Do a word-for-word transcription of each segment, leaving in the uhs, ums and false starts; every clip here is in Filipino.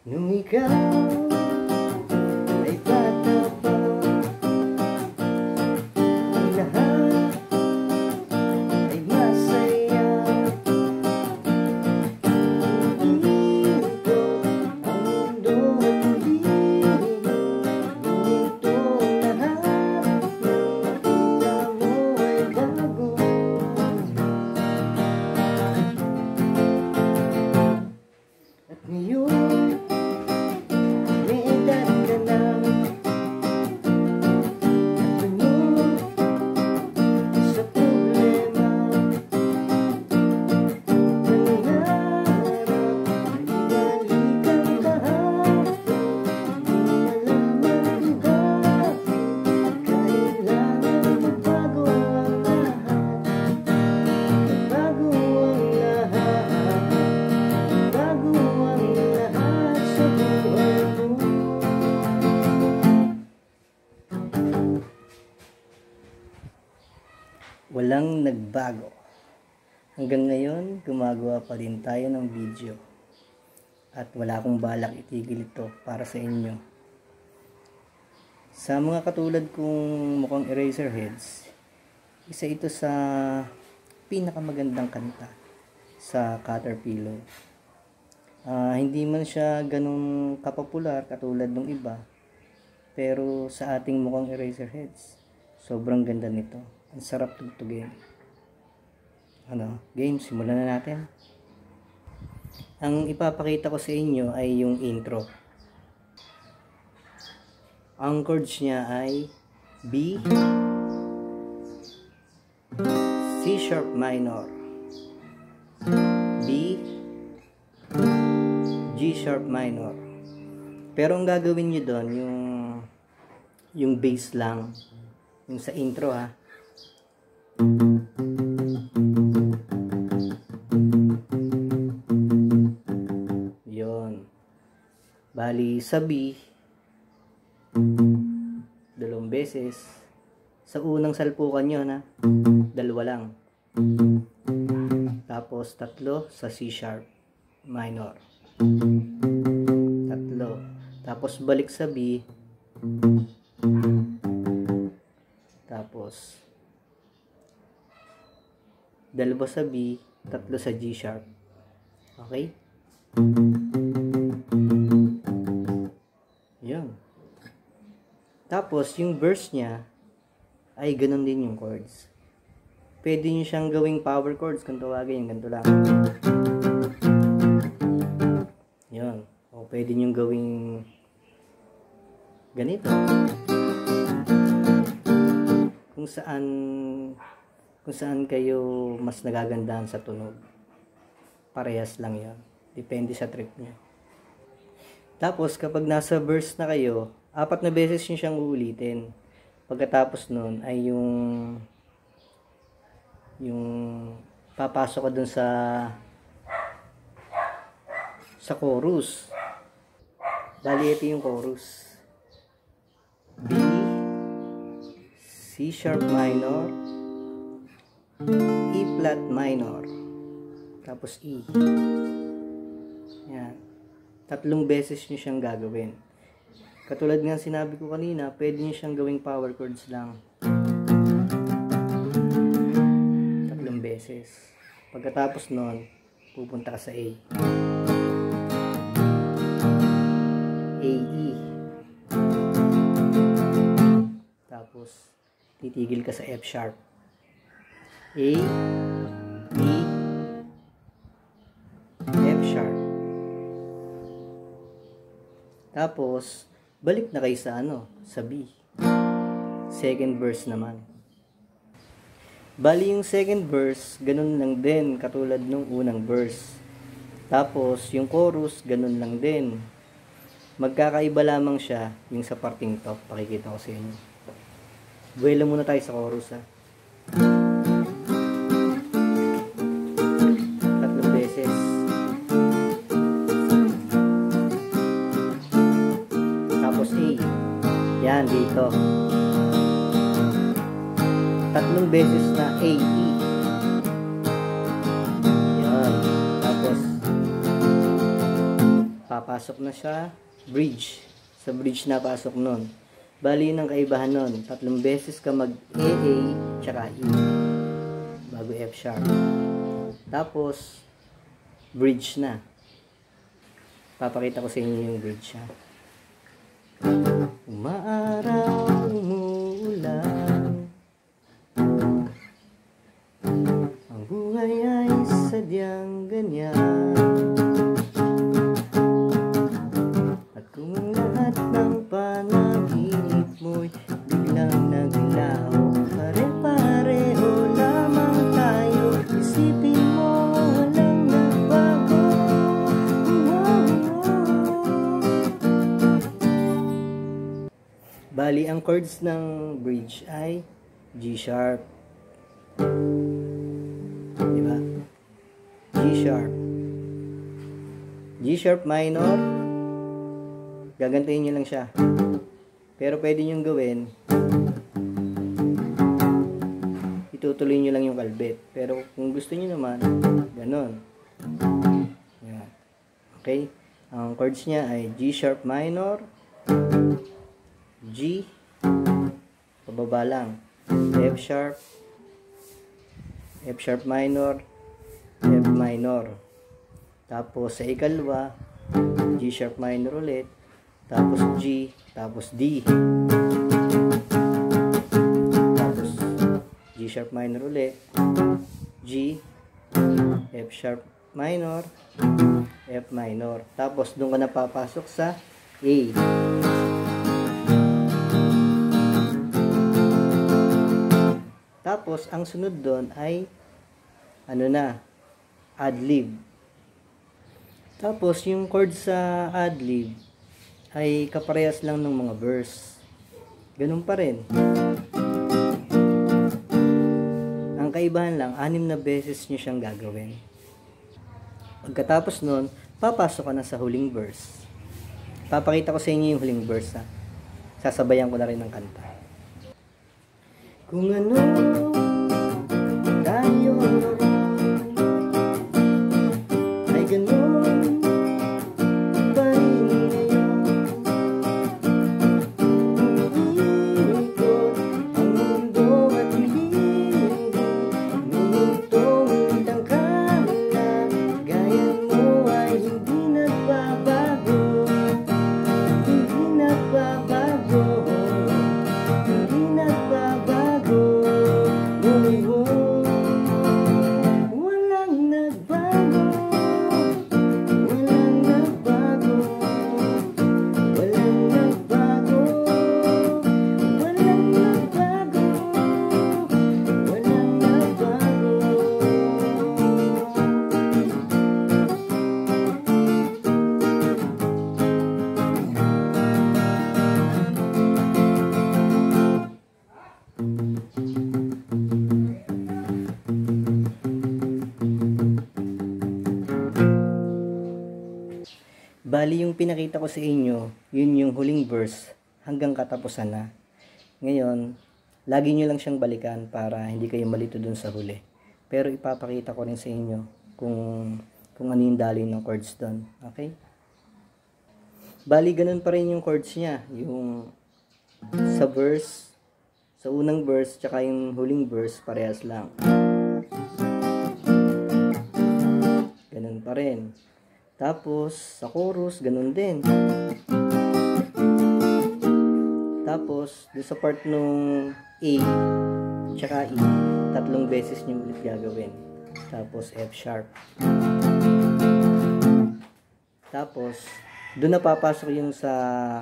Nung ikaw ay bata pa, ang lahat ay masaya. Ito ang mundo at hindi ito lahat ng nakita mo ay bago. At ngayon may edad ka na, at tunod sa problema. Nangarap, balikan kahapon, di malaman kung bakit kailangan magbago ang lahat. Magbago ang lahat, bago ang lahat sa buhay mo. Walang nagbago. Hanggang ngayon, gumagawa pa rin tayo ng video. At wala akong balak itigil ito para sa inyo. Sa mga katulad kong mukhang Eraserheads, isa ito sa pinakamagandang kanta sa Caterpillar. Ah, hindi man siya ganun kapopular katulad ng iba, pero sa ating mukhang Eraserheads, sobrang ganda nito. Ang sarap tugtugin. Ano, game, simulan na natin. Ang ipapakita ko sa inyo ay yung intro. Ang chords niya ay B, C sharp minor, B, G sharp minor. Pero ang gagawin nyo doon, yung yung bass lang, yung sa intro ha. Yon. Bali sa B, dalawang beses. Sa unang salpukan nyo na, dalawa lang. Tapos tatlo sa C sharp minor. Tatlo. Tapos balik sa B. Tapos dalawa sa B, tatlo sa G sharp. Okay? Yun. Tapos yung verse niya ay ganun din yung chords. Pwede nyo siyang gawing power chords kung tawagin, yung ganito lang. Yun. O pwede nyo gawing ganito. Kung saan kung saan kayo mas nagagandahan sa tunog. Parehas lang yan. Depende sa trip nyo. Tapos kapag nasa verse na kayo, apat na beses nyo siyang uulitin. Pagkatapos nun ay yung yung papasok ka dun sa sa chorus. Dali ito yung chorus. B, C sharp minor, E flat minor, tapos E. Yan. Tatlong beses nyo siyang gagawin. Katulad nga sinabi ko kanina, pwede nyo siyang gawing power chords lang. Tatlong beses. Pagkatapos nun, pupunta ka sa A. A, E. Tapos, titigil ka sa F sharp. A, E, F sharp. Tapos, balik na kayo sa ano, sa B. Second verse naman. Bali yung second verse, ganun lang din, katulad nung unang verse. Tapos, yung chorus, ganun lang din. Magkakaiba lamang siya, yung sa parting top, pakikita ko sa inyo. Buwela muna tayo sa chorus ha. Tatlong beses. Tapos A. Yan, dito. Tatlong beses na A, E. Yan. Tapos papasok na sa bridge. Sa bridge na pasok nun. Bali ng kaibahan nun, tatlong beses ka mag A A tsaka E bago F sharp. Tapos bridge na. Papakita ko sa inyo yung bridge ha. Umaaraw, umuulan, ang buhay ay sadyang ganyan. At kung ang lahat ng panaginip mo'y biglang naglaho, pare-pareho lamang tayo, isipin mo walang nagbago. Bali, ang chords ng bridge ay G sharp. Diba? G sharp. G sharp minor. Gagantayin nyo lang siya. Pero pwede nyo gawin, itutuloy nyo lang yung kalbet. Pero kung gusto nyo naman, ganon. Yan. Okay? Ang chords niya ay G sharp minor, G, pababa lang, F sharp, F sharp minor, F minor. Tapos sa ikalwa, G sharp minor ulit, tapos G, tapos D. Tapos G sharp minor ulit, G, F sharp minor, F minor. Tapos doon ka na papasok sa A. Tapos, ang sunod doon ay, ano na, ad-lib. Tapos, yung chord sa ad-lib ay kaparehas lang ng mga verse. Ganun pa rin. Ang kaibahan lang, anim na beses nyo siyang gagawin. Pagkatapos nun, papasok ka na sa huling verse. Papakita ko sa inyo yung huling verse, ha. Sasabayan ko na rin ng kanta. Kung ano tayo ay ganun pa rin ngayon, umiikot ang mundo at hiling, minutong tangkala, gayan mo ay hindi nagbabago, hindi nagbabago, hindi nagbabago. Bali, yung pinakita ko sa inyo, yun yung huling verse hanggang katapusan na. Ngayon, lagi nyo lang siyang balikan para hindi kayo malito dun sa huli. Pero ipapakita ko rin sa inyo kung, kung ano yung daloy ng chords dun. Okay? Bali, ganun pa rin yung chords niya. Yung sa verse, sa unang verse, tsaka yung huling verse, parehas lang. Ganun pa rin. Tapos, sa chorus, ganun din. Tapos, doon sa part nung A, tsaka E, tatlong beses nyo ulit gagawin. Tapos, F sharp. Tapos, doon na papasok yung sa,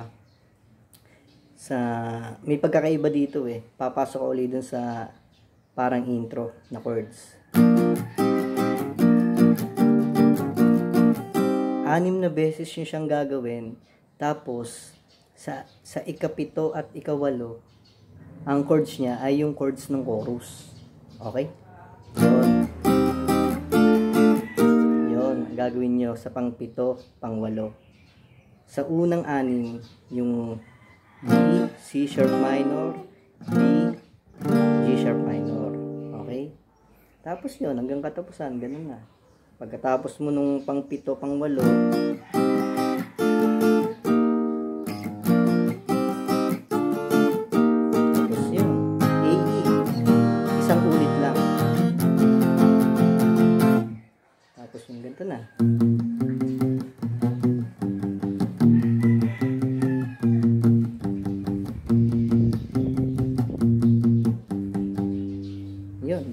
sa, may pagkakaiba dito eh. Papasok ulit doon sa parang intro na chords. Anim na beses yun siyang gagawin. Tapos, sa, sa ikapito at ikawalo, ang chords niya ay yung chords ng chorus. Okay? Yun. Yun, ang gagawin nyo sa pangpito, pangwalo. Sa unang anim, yung D, C sharp minor, D, G sharp minor. Okay? Tapos yun, hanggang katapusan, ganun na. Pagkatapos mo nung pangpito, pangwalo,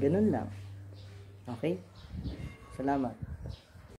Ganun lang. Okay? Salamat.